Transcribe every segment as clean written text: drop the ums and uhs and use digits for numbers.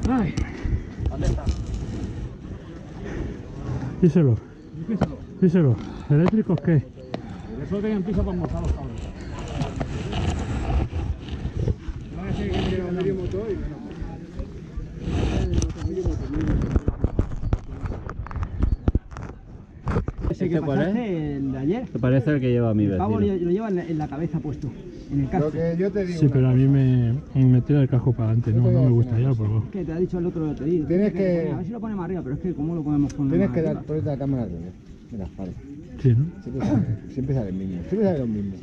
Ay. ¿Dónde está? Díselo, Díselo. díselo. ¿Eléctricos qué? Eso tenían piso para montar los cabros. No es que tiene un medio motor y menos. Ese que pasaste, el de ayer. Te parece el que lleva a mi El pavo vecino. lo lleva en la cabeza puesto, en el casco. Lo que yo te digo. Sí, pero a mí me tira el casco para adelante, no me gusta ya, por favor. Que te ha dicho el otro, te digo. Tienes que- A ver si lo ponemos arriba, pero es que ¿cómo lo podemos poner Tienes más que dar arriba? ponerte la cámara al revés, de la espalda. Sí, ¿no? Siempre sale el mismo. Siempre sale los mismos.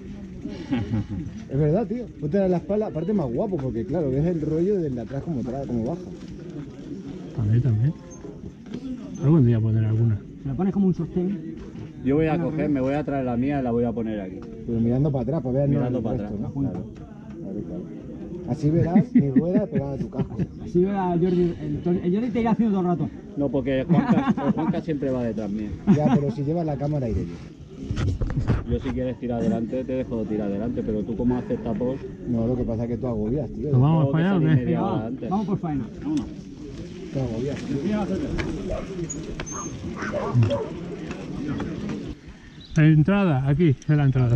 Es verdad, tío. Ponte la espalda, aparte más guapo, porque claro, ves el rollo desde de atrás como baja. También, también. Algún día poner alguna. Se lo pones como un sostén. Yo voy a coger, me voy a traer la mía y la voy a poner aquí. Pero mirando para atrás, para ver Mirando el para resto, atrás, ¿no? Claro. Claro. Así verás mi rueda pegada a tu casco. Así ve a Jordi. El Jordi te irá haciendo todo el rato. No, porque el Juanca siempre va detrás mío. Ya, pero si llevas la cámara iré yo. Yo si quieres tirar adelante, te dejo tirar adelante, pero tú como haces tapos, No, lo que pasa es que tú agobias, tío. ¿Nos vamos tengo que para allá o salir qué? media hora Venga, antes. vamos por faena. Vámonos. Tú agobias. La entrada, aquí es la entrada.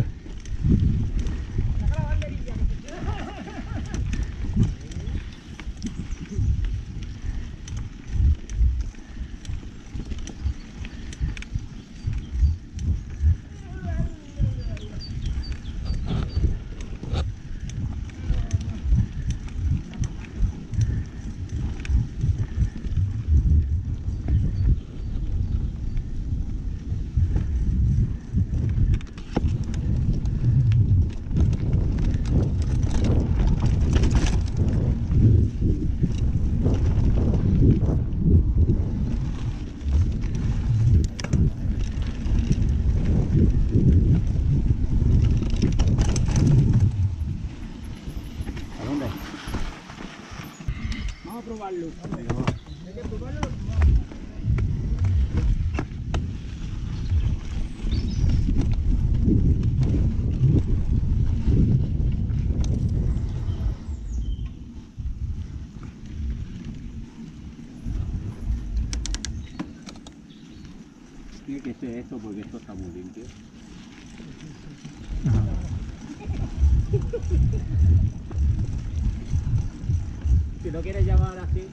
¿A dónde? Vamos a probarlo. Tiene que ser esto porque esto está muy limpio. Si no quieres llamar así.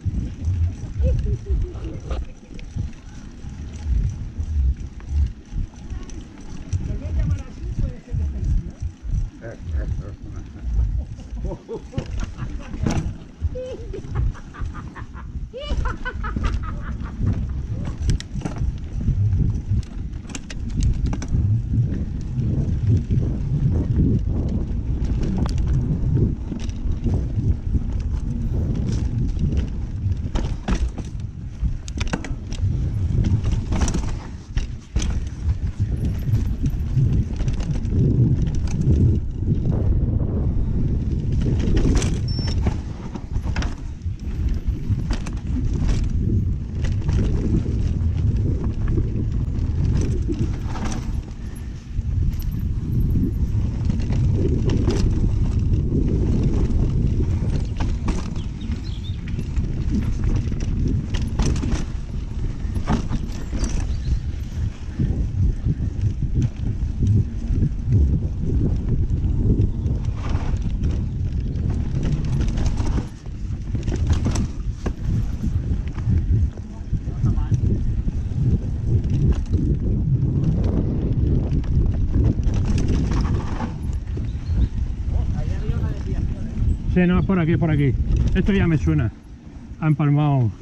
Sí, no, es por aquí, es por aquí. Esto ya me suena. Ha empalmado.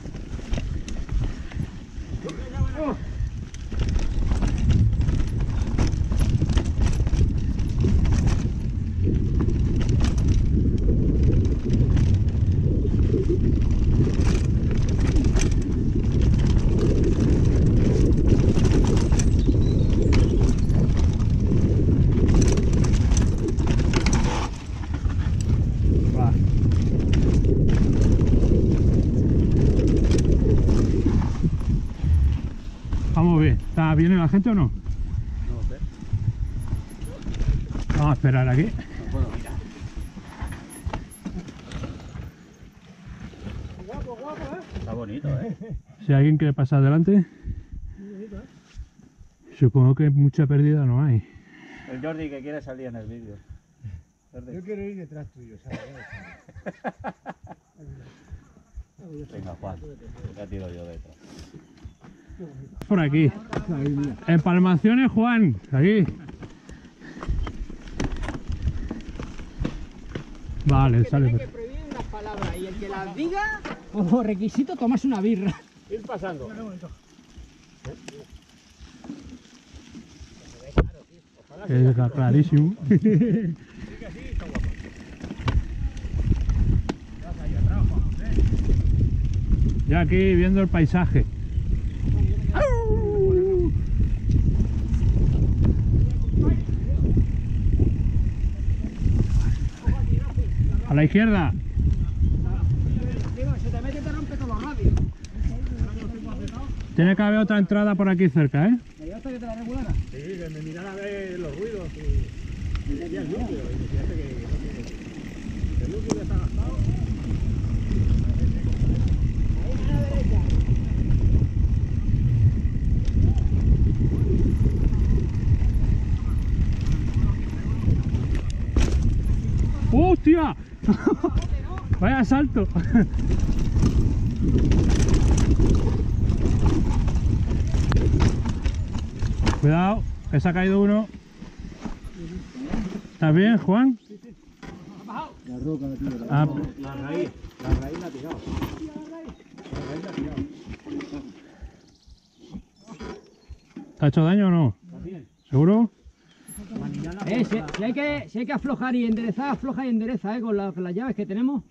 Va. Vamos bien. ¿Viene la gente o no? No sé. Vamos a esperar aquí. No puedo mirar. Está bonito, ¿eh? Si alguien quiere pasar adelante, supongo que mucha pérdida no hay. El Jordi que quiere salir en el vídeo. Yo quiero ir detrás tuyo, ¿sabes? Venga, Juan, ya tiro yo detrás. Por aquí. Empalmaciones, Juan. Aquí. Vale, sale. Tiene que prohibir unas palabras y el que las diga, como requisito, tomas una birra. Ir pasando. Es clarísimo. Ya aquí viendo el paisaje. A la izquierda. Digo, se te mete y te rompe todos los radios. Tiene que haber otra entrada por aquí cerca, ¿eh? ¿Me ayudaste que te la regulara? Sí, que me mirara a ver los ruidos y el núcleo. Y fíjate que el núcleo ya está gastado. Ahí a la derecha. ¡Hostia! Vaya salto. Cuidado, que se ha caído uno. ¿Estás bien, Juan? La roca, tío. Ah, La raíz la ha tirado. ¿te ha hecho daño o no? ¿Seguro? Si hay que aflojar y enderezar, afloja y endereza, con las llaves que tenemos.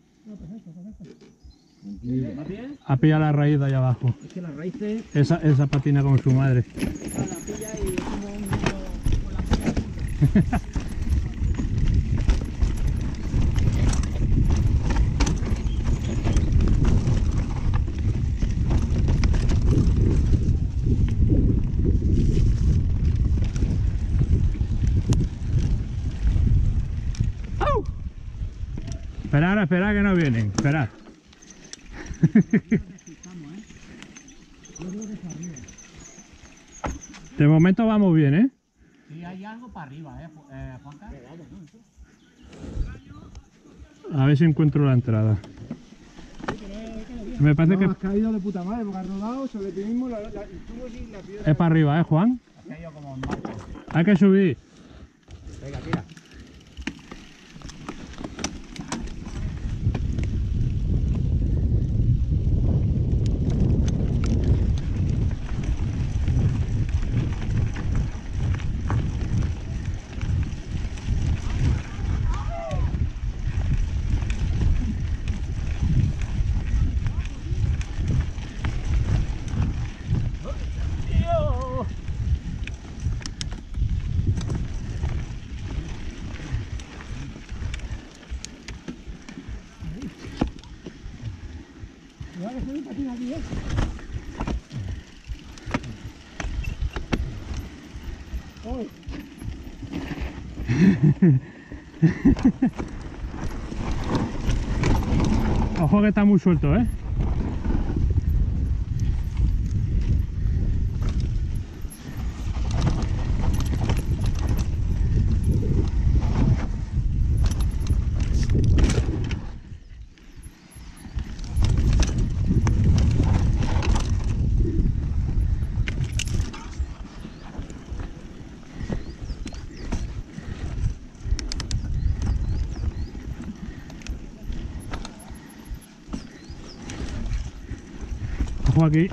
Ha pillado la raíz de allá abajo. Es que las raíces Esa patina con su madre. la pilla y es como un niño con la Esperar que no vienen. Esperar. De momento vamos bien, ¿eh? Sí, hay algo para arriba, Juanca. A ver si encuentro la entrada. Me parece No, que has caído de puta madre porque has rodado sobre ti mismo el tubo sin la piedra. es para arriba, ¿eh, Juan? Ha caído como en marco. Hay que subir. Venga, tira. Ojo que está muy suelto, ¿eh? Ojo aquí.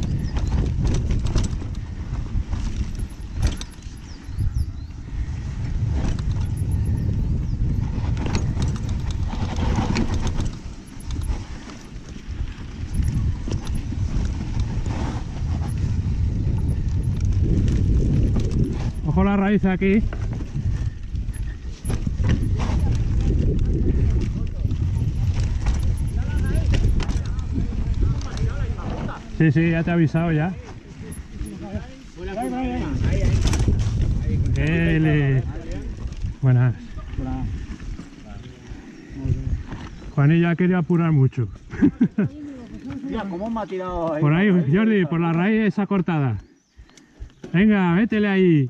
Ojo la raíz aquí. Sí, sí, ya te he avisado ya. Buenas. Juanilla quería apurar mucho. Mira, ¿cómo me ha tirado ahí? Por ahí, Jordi, por la raíz esa cortada. Venga, métele ahí.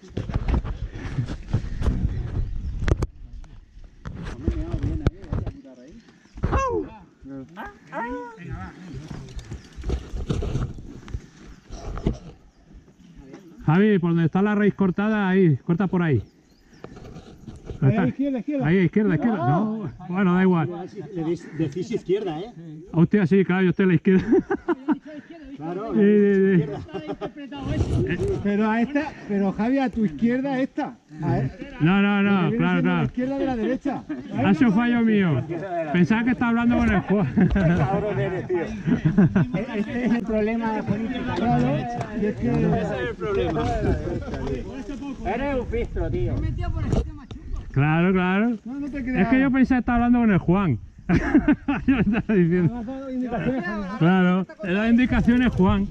Javi, por donde está la raíz cortada, ahí, corta por ahí. Ahí a la izquierda, izquierda. Ahí, izquierda, izquierda. No, bueno, da igual. Le decís izquierda, ¿eh? Hostia, sí, claro, yo estoy a la izquierda. Claro. Sí. Pero a esta, pero Javi, a tu izquierda esta. No, Viene siendo claro, la claro. izquierda de la derecha. Ha sido fallo mío. Pensaba que estaba hablando con el Juan. Cabrón eres, tío. Este es el problema político. Claro, y es que... Ese es el problema. Eres un pistro, tío. Claro, claro. No, no te Es creas. que yo pensé que estaba hablando con el Juan. Yo estaba diciendo. Me has dado indicaciones, Javi. Claro, le da indicaciones Juan.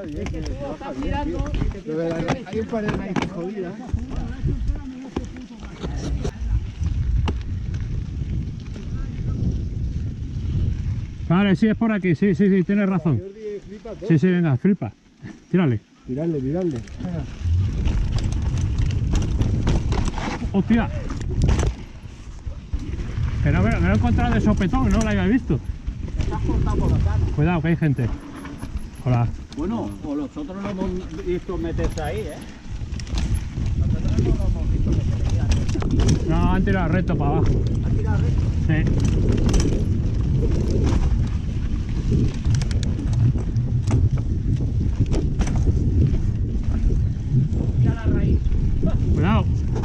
Lo de la raíz, hay un par de raíces jodidas. Vale, sí, es por aquí. Sí, tienes razón. Sí, venga, flipa. Tírale. Tirarle. Hostia. Que no me lo he encontrado de sopetón, no lo había visto. Estás cortado por la cara. Cuidado, que hay gente. Hola. Bueno, o nosotros lo hemos visto meterse ahí, ¿eh? Nosotros no lo hemos visto meterse ahí. No, han tirado recto para abajo. ¿Han tirado recto? Sí. Mira la raíz. Cuidado.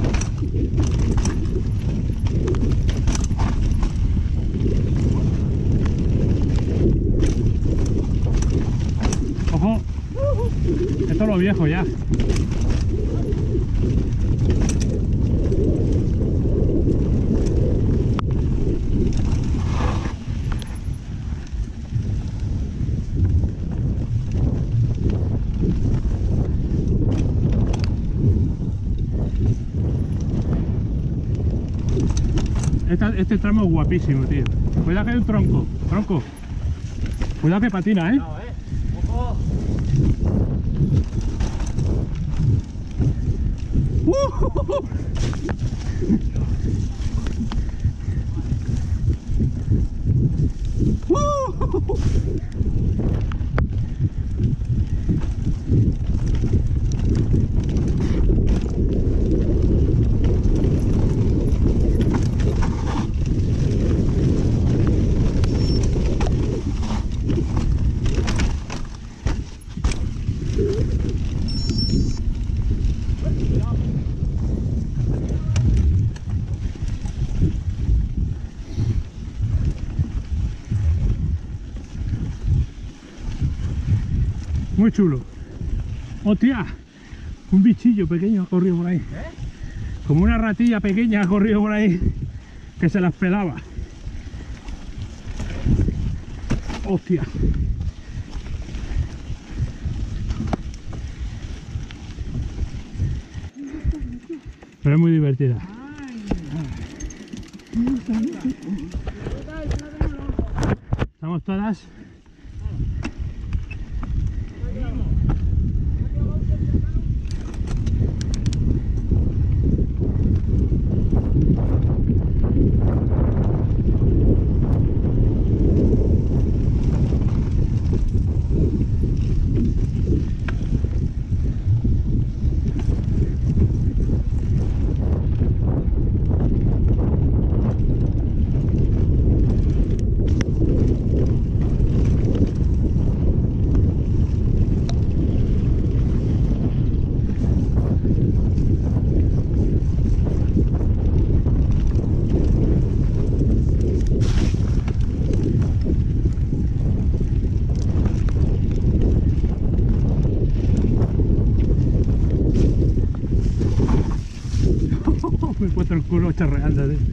Ojo. Esto es lo viejo ya. Este tramo es guapísimo, tío. Cuidado que hay un tronco. Cuidado que patina, ¿eh? No, ojo. Muy chulo. ¡Hostia! Un bichillo pequeño ha corrido por ahí. Como una ratilla pequeña ha corrido por ahí que se las pelaba. ¡Hostia! Pero es muy divertida. Estamos todas. Me he puesto el culo charreando, tío.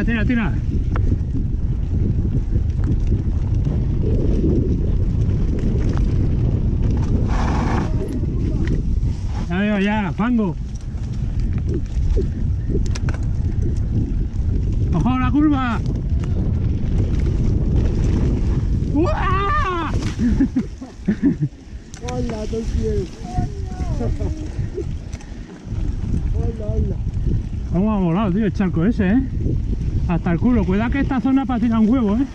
tira, tira. Ya veo, ya, fango. ¡Ojo la curva! ¡Uah! Hola, Tolkien. Hola. ¿Cómo ha volado, tío, el charco ese, eh? Hasta el culo. Cuidado que esta zona para tirar un huevo, eh.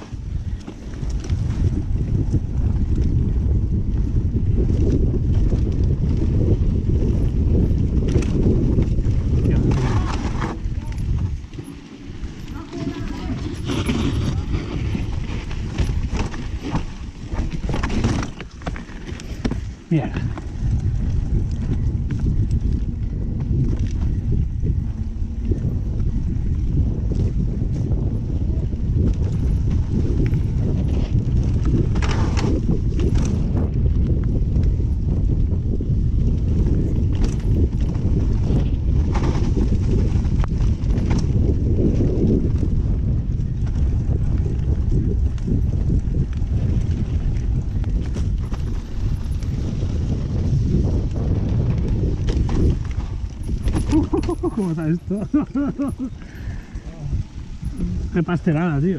Mierda. ¿Cómo está esto? Qué pastelada, tío.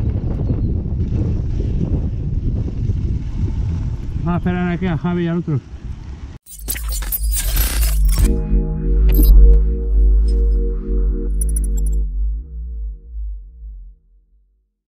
Vamos a esperar aquí a Javi y al otro.